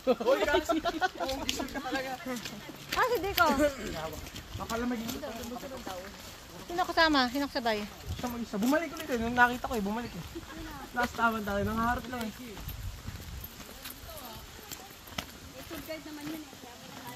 Hoy, kasi. Gisal ka talaga. Ah, si Dico. Makalamag dito. Sino kasama? Sino kasabay? Siya mag-isa. Bumalik ulit eh. Nung nakita ko eh, bumalik eh. Last taman tayo. Nangaharap lang eh. Tour guide naman yun eh.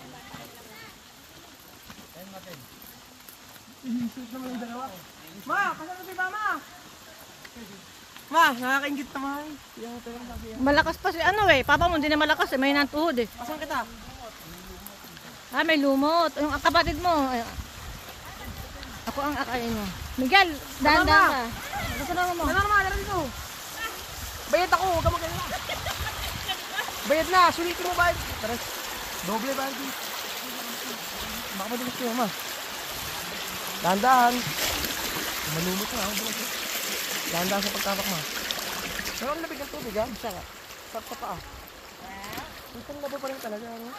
Ayun natin. Inisip naman yung dalawa. Ma! Kasama si Mama! Ma! Nakakaingit naman. Malakas pa si ano eh. Papa mo hindi na malakas eh. May nantuhod eh. Asan kita? Ah, may lumot. Yung kapatid mo. Ay, ako ang akain mo. Miguel, dahan-dahan ka. Kasama mo. Ano naman? Ano dito? Bayad ako. Huwag ka magkala. Bayad na. Sulitin mo bayad. Tara. Doble bayad. Baka madalas kayo, ma. Dahan-dahan. Malumot na. Dahan-dahan sa pagtapak, ma. Pero ang labig ng tubig, ha? Sarap. Sarap sa paa. Ang labo pa rin talaga, ano?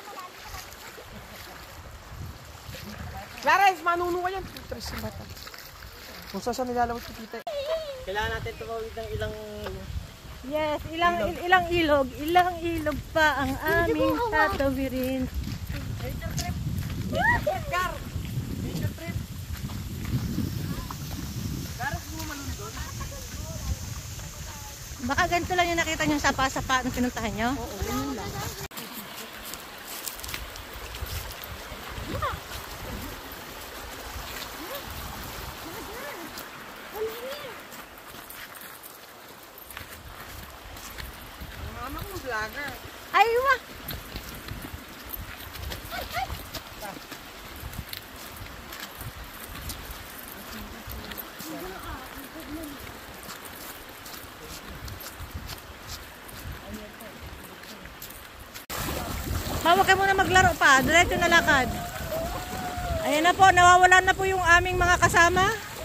Clarence, manuno ka yan. Tres yung bata. Kung saan siya nilalawat si tita. Kailangan natin tumawid ng ilang... Yes, ilang ilog pa ang aming tatawirin. Nature trip! Nature trip, Gar! Nature trip! Garas mo malun doon? Baka ganito lang yung nakita nyo sa sapa nung pinuntahan nyo? Oo, ganyan lang. Mama ko vlogger. Ay, wa! Huwag ka muna maglaro pa. Diretso na lakad. Ayan na po, nawawalan na po yung aming mga kasama.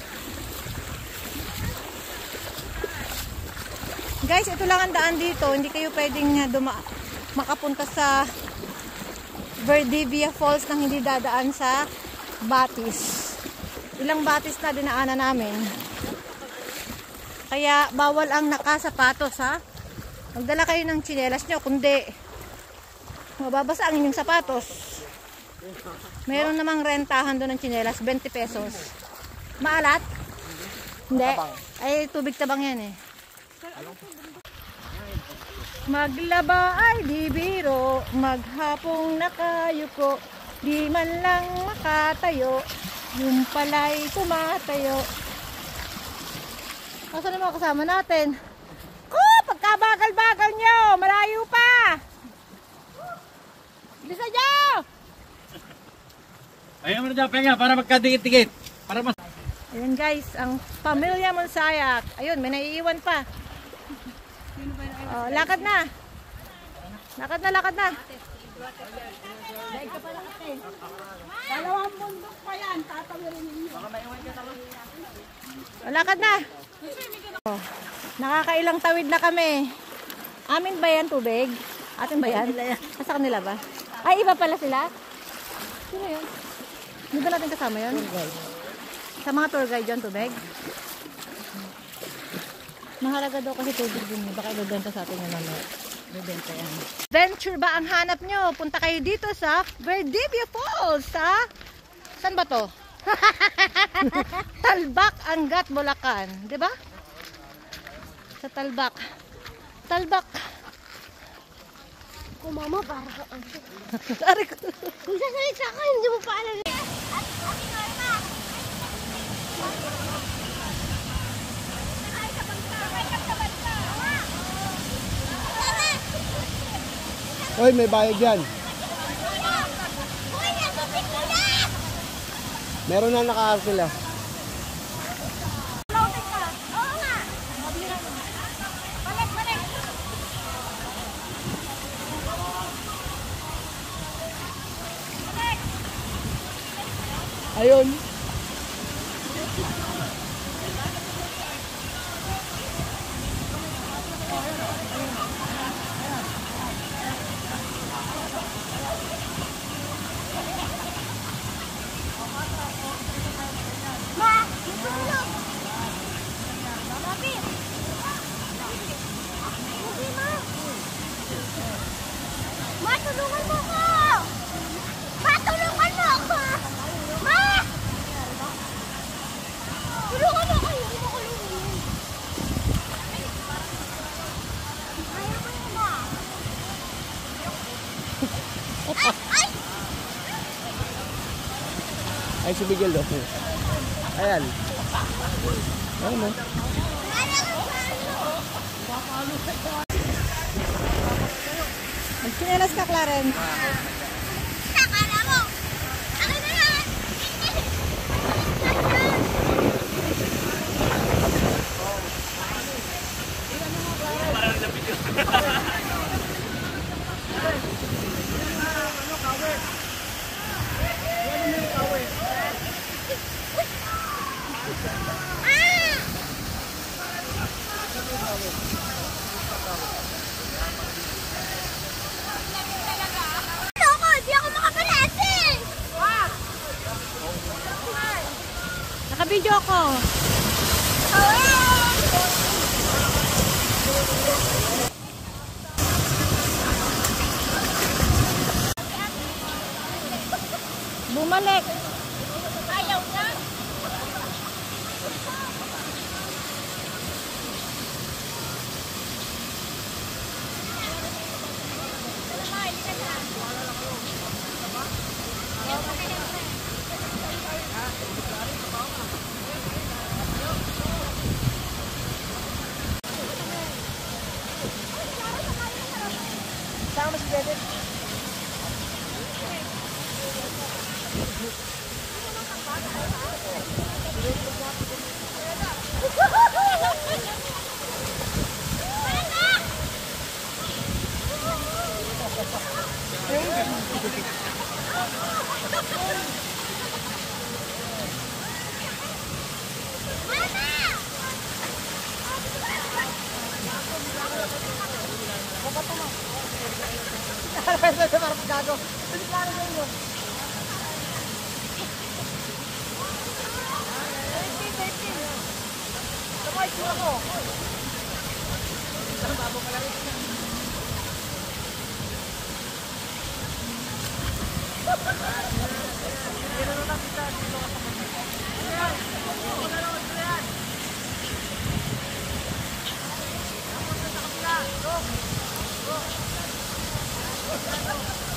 Guys, ito lang ang daan dito. Hindi kayo pwedeng makapunta sa Valdivia Falls nang hindi dadaan sa Batis. Ilang Batis na dinaanan namin. Kaya bawal ang nakasapatos, ha? Magdala kayo ng tsinelas nyo, kundi mababasa ang inyong sapatos. Meron namang rentahan doon ng tsinelas, 20 pesos. Maalat? Hindi. Ay, tubig tabang yan eh. Maglaba ay di biro, maghapong nakayuko, di man lang makatayo, yung pala'y tumatayo. Asan na mga kasama natin? Pagkabagal-bagal nyo, malayo pa! Bisa nyo! Ayaw mo na dyan, penga, para magkadikit-dikit. Para mas... Ayan guys, ang pamilya Monsayak. Ayun, may naiiwan pa. Oh, lakad na. Lakad na, lakad na. Dalawang bundok pa yan, tatawirin ninyo. Oh, lakad na. Oh, nakakailang tawid na kami. Amin ba yan tubig? Atin ba yan? Sa kanila ba? Ay, iba pala sila? Sino yun? Hindi ba natin kasama yun? Sa mga tour guide yun, tubig? Mahalaga daw kasi tubig din. Baka ibabenta sa atin yung mamaya. Ibabenta yan. Venture ba ang hanap nyo? Punta kayo dito sa Valdivia Falls, ha? Saan ba to? Talbak, Angat, Bulacan. Diba? Sa Talbak. Talbak. Kung mama, para ka ang Sorry ko. kung sasalit sa akin, hindi mo pa alam. Hoy, may bayad yan. Meron na naka-ark sila. Ayun. Matulungan mo ako! Matulungan mo ako! Ma! Tulungan mo ako! Hindi mo kulungin. Ayaw mo yun mo. Ay! Ay! Ay, si Miguel daw. Ayan. Ayun mo. Magchinelas ka, Clarence. Nakala mo! Akin na yan! Ano ako? Hindi ako makapalasing! Naka-video ko. Bumalik. Ayaw na! Sama si Bebe. Parang gago. Hindi klaro sa inyo. Ano ay sura ko? Isang babo ka lang. Go!